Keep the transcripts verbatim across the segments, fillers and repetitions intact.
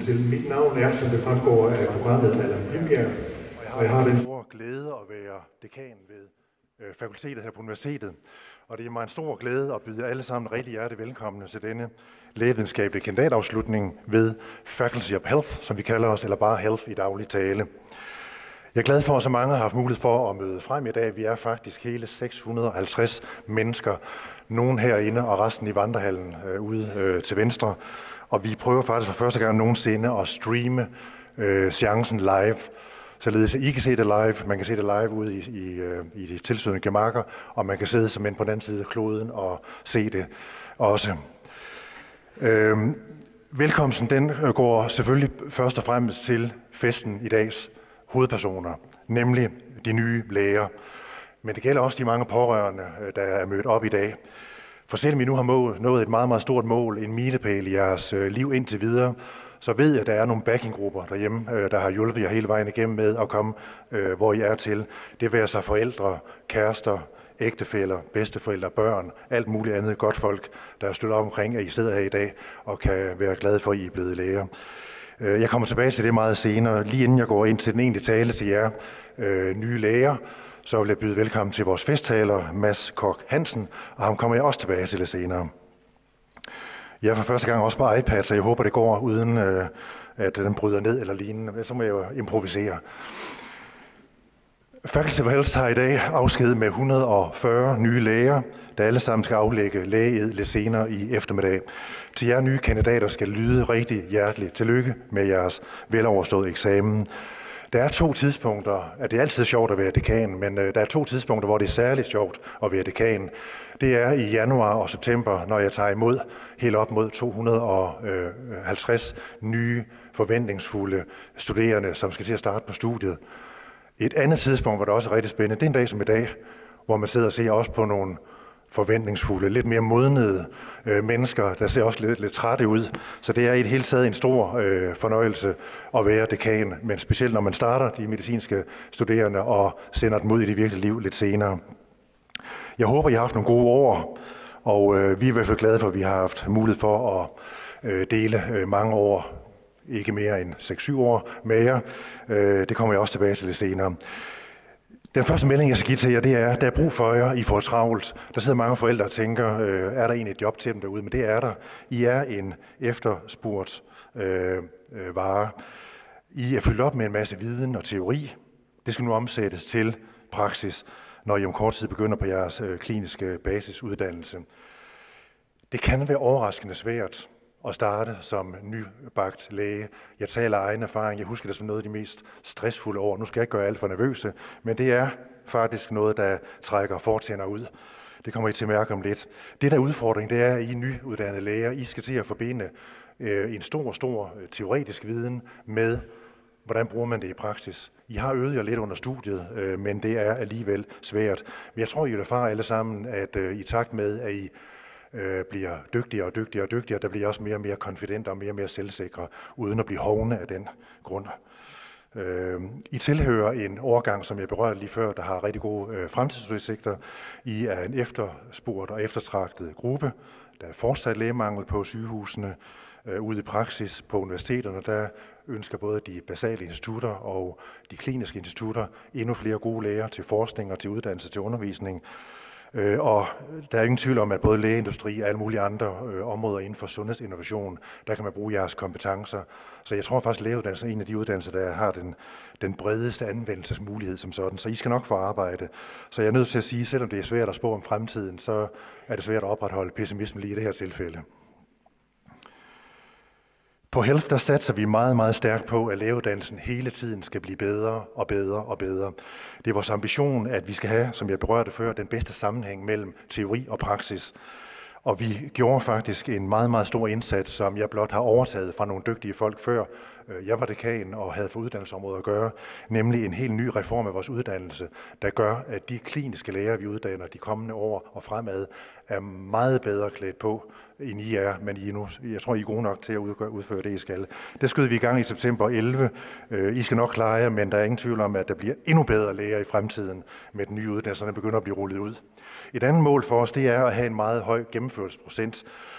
til. Mit navn er, som det fremgår af programmet, Allan Flymbjerg, og jeg har den store glæde at være dekan ved øh, fakultetet her på universitetet. Og det er mig en stor glæde at byde jer alle sammen rigtig hjertelig velkomne til denne lægevidenskabelige kandidatafslutning ved Faculty of Health, som vi kalder os, eller bare Health i daglig tale. Jeg er glad for, at så mange har haft mulighed for at møde frem i dag. Vi er faktisk hele seks hundrede og halvtreds mennesker. Nogen herinde og resten i vandrehallen øh, ude øh, til venstre. Og vi prøver faktisk for første gang nogensinde at streame øh, seancen live. Således at I kan se det live, man kan se det live ude i, i, øh, i de tilsøgende gemakker, og man kan sidde som en på den anden side af kloden og se det også. Øh, velkomsten den går selvfølgelig først og fremmest til festen i dags hovedpersoner, nemlig de nye læger. Men det gælder også de mange pårørende, der er mødt op i dag. For selvom I nu har nået et meget, meget stort mål, en milepæl i jeres liv indtil videre, så ved jeg, at der er nogle backinggrupper derhjemme, der har hjulpet jer hele vejen igennem med at komme, hvor I er til. Det vil sig forældre, kærester, ægtefæller, bedsteforældre, børn, alt muligt andet godt folk, der er støttet op omkring, at I sidder her i dag og kan være glade for, at I er blevet læger. Jeg kommer tilbage til det meget senere. Lige inden jeg går ind til den egentlige tale til jer øh, nye læger, så vil jeg byde velkommen til vores festtaler, Mads Koch Hansen, og ham kommer jeg også tilbage til lidt senere. Jeg er for første gang også på iPad, så jeg håber, det går uden, øh, at den bryder ned eller lignende. Så må jeg jo improvisere. Faculty of Health har i dag afsked med et hundrede og fyrre nye læger, der alle sammen skal aflægge lægeed lidt senere i eftermiddag. Til jer nye kandidater skal lyde rigtig hjerteligt tillykke med jeres veloverståede eksamen. Der er to tidspunkter, at det er altid sjovt at være dekan, men der er to tidspunkter, hvor det er særligt sjovt at være dekan. Det er i januar og september, når jeg tager imod helt op mod to hundrede og halvtreds nye forventningsfulde studerende, som skal til at starte på studiet. Et andet tidspunkt, hvor det også er rigtig spændende, det er en dag som i dag, hvor man sidder og ser også på nogle forventningsfulde, lidt mere modnede øh, mennesker, der ser også lidt, lidt trætte ud. Så det er i det hele taget en stor øh, fornøjelse at være dekan, men specielt når man starter de medicinske studerende og sender dem ud i det virkelige liv lidt senere. Jeg håber, I har haft nogle gode år, og øh, vi er i hvert fald glade for, at vi har haft mulighed for at øh, dele øh, mange år, ikke mere end seks syv år med jer. Øh, det kommer jeg også tilbage til lidt senere. Den første melding, jeg skal give til jer, det er, at der er brug for jer, I får travlt. Der sidder mange forældre og tænker, øh, er der egentlig et job til dem derude? Men det er der. I er en efterspurgt øh, øh, vare. I er fyldt op med en masse viden og teori. Det skal nu omsættes til praksis, når I om kort tid begynder på jeres øh, kliniske basisuddannelse. Det kan være overraskende svært at starte som nybagt læge. Jeg taler af egen erfaring. Jeg husker det som noget af de mest stressfulde år. Nu skal jeg ikke gøre alt for nervøse, men det er faktisk noget, der trækker fortænder ud. Det kommer I til at mærke om lidt. Det der udfordring, det er, at I nyuddannede læger, I skal til at forbinde øh, en stor, stor teoretisk viden med, hvordan bruger man det i praksis. I har øvet jer lidt under studiet, øh, men det er alligevel svært. Men jeg tror, I vil erfare alle sammen, at øh, i takt med, at I bliver dygtigere og dygtigere og dygtigere, der bliver også mere og mere konfidente og mere og mere selvsikre, uden at blive hovne af den grund. I tilhører en årgang, som jeg berørte lige før, der har rigtig gode fremtidsudsigter. I er en efterspurgt og eftertragtet gruppe. Der er fortsat lægemangel på sygehusene. Ude i praksis på universiteterne, der ønsker både de basale institutter og de kliniske institutter endnu flere gode læger til forskning og til uddannelse til undervisning. Og der er ingen tvivl om, at både lægeindustri og alle mulige andre øh, områder inden for sundhedsinnovation, der kan man bruge jeres kompetencer. Så jeg tror faktisk, at lægeuddannelsen er en af de uddannelser, der har den, den bredeste anvendelsesmulighed som sådan. Så I skal nok få arbejde. Så jeg er nødt til at sige, selvom det er svært at spå om fremtiden, så er det svært at opretholde pessimismen lige i det her tilfælde. På Health der satser vi meget, meget stærkt på, at lægeuddannelsen hele tiden skal blive bedre og bedre og bedre. Det er vores ambition, at vi skal have, som jeg berørte før, den bedste sammenhæng mellem teori og praksis. Og vi gjorde faktisk en meget, meget stor indsats, som jeg blot har overtaget fra nogle dygtige folk før. Jeg var dekan og havde for uddannelsesområdet at gøre, nemlig en helt ny reform af vores uddannelse, der gør, at de kliniske læger, vi uddanner de kommende år og fremad, er meget bedre klædt på, end I er, men I nu, jeg tror, I er gode nok til at udføre det, I skal. Det skød vi i gang i september elleve. I skal nok klare jer, men der er ingen tvivl om, at der bliver endnu bedre læger i fremtiden med den nye uddannelse, der begynder at blive rullet ud. Et andet mål for os, det er at have en meget høj gennemførelsesprocent.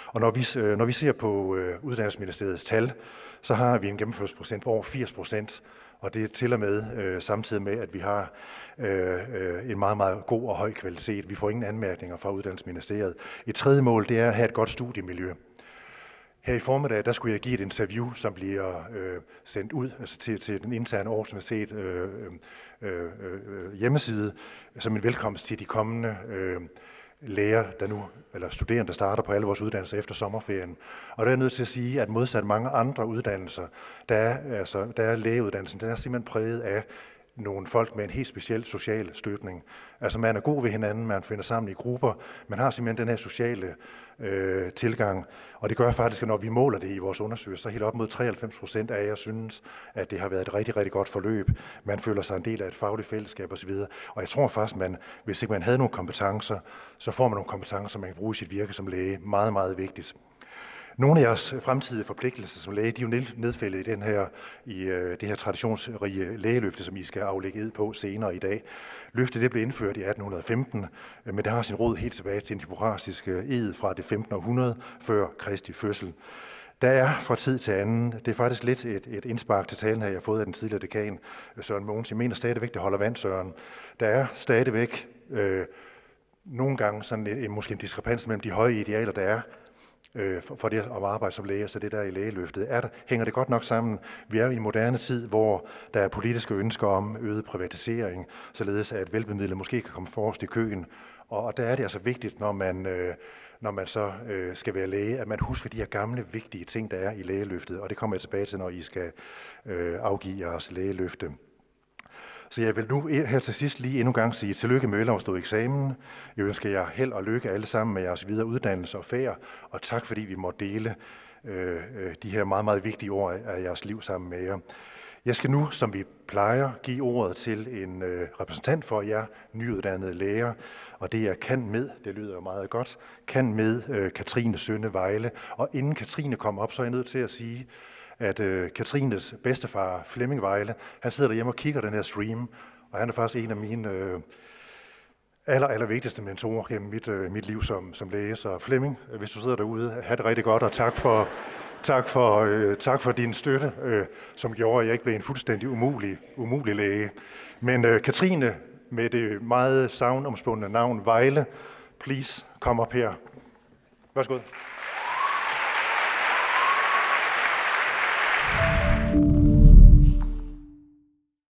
Og når vi, når vi ser på øh, Uddannelsesministeriets tal, så har vi en gennemførelsesprocent på over firs procent, og det er til og med øh, samtidig med, at vi har øh, øh, en meget, meget god og høj kvalitet. Vi får ingen anmærkninger fra Uddannelsesministeriet. Et tredje mål, det er at have et godt studiemiljø. Her i formiddag, der skulle jeg give et interview, som bliver øh, sendt ud altså til, til den interne Aarhus Universitet øh, øh, øh, hjemmeside, som en velkomst til de kommende øh, læger, der nu, eller studerende, der starter på alle vores uddannelser efter sommerferien. Og der er jeg nødt til at sige, at modsat mange andre uddannelser, der er, altså, der er lægeuddannelsen, den er simpelthen præget af nogle folk med en helt speciel social støtning. Altså man er god ved hinanden, man finder sammen i grupper, man har simpelthen den her sociale øh, tilgang, og det gør faktisk, at når vi måler det i vores undersøgelser, så helt op mod treoghalvfems procent af jer synes, at det har været et rigtig, rigtig godt forløb. Man føler sig en del af et fagligt fællesskab osv. Og jeg tror faktisk, man, hvis ikke man havde nogle kompetencer, så får man nogle kompetencer, man kan bruge i sit virke som læge. Meget, meget vigtigt. Nogle af jeres fremtidige forpligtelser som læge, de er jo nedfældet i, den her, i øh, det her traditionsrige lægeløfte, som I skal aflægge ed på senere i dag. Løftet det blev indført i atten femten, øh, men det har sin rod helt tilbage til den hippokratiske ed fra det femtende århundrede før Kristi fødsel. Der er fra tid til anden, det er faktisk lidt et, et indspark til talen her, jeg har fået af den tidligere dekan, Søren Mogens. Jeg mener stadigvæk, det holder vand, Søren. Der er stadigvæk øh, nogle gange sådan en, måske en diskrepans mellem de høje idealer, der er, for det om arbejde som læge, så det der i lægeløftet, er der, hænger det godt nok sammen. Vi er i en moderne tid, hvor der er politiske ønsker om øget privatisering, således at velbemidlede måske kan komme forrest i køen. Og der er det altså vigtigt, når man, når man så skal være læge, at man husker de her gamle, vigtige ting, der er i lægeløftet. Og det kommer jeg tilbage til, når I skal afgive jeres lægeløfte. Så jeg vil nu her til sidst lige endnu en gang sige tillykke med veloverstået eksamen. Jeg ønsker jer held og lykke alle sammen med jeres videre uddannelse og færd, og tak fordi vi må dele øh, de her meget, meget vigtige år af jeres liv sammen med jer. Jeg skal nu, som vi plejer, give ordet til en øh, repræsentant for jer nyuddannede læger, og det er Kan Med, det lyder jo meget godt, Kan Med øh, Katrine Sønne Vejle. Og inden Katrine kommer op, så er jeg nødt til at sige, at øh, Katrines bedstefar, Flemming Vejle, han sidder derhjemme og kigger den her stream, og han er faktisk en af mine øh, aller, aller vigtigste mentorer gennem mit, øh, mit liv som, som læge. Så Flemming, hvis du sidder derude, have det rigtig godt, og tak for, tak for, øh, tak for din støtte, øh, som gjorde, at jeg ikke blev en fuldstændig umulig, umulig læge. Men øh, Katrine, med det meget savnomspundne navn Vejle, please, kom op her. Værsgo.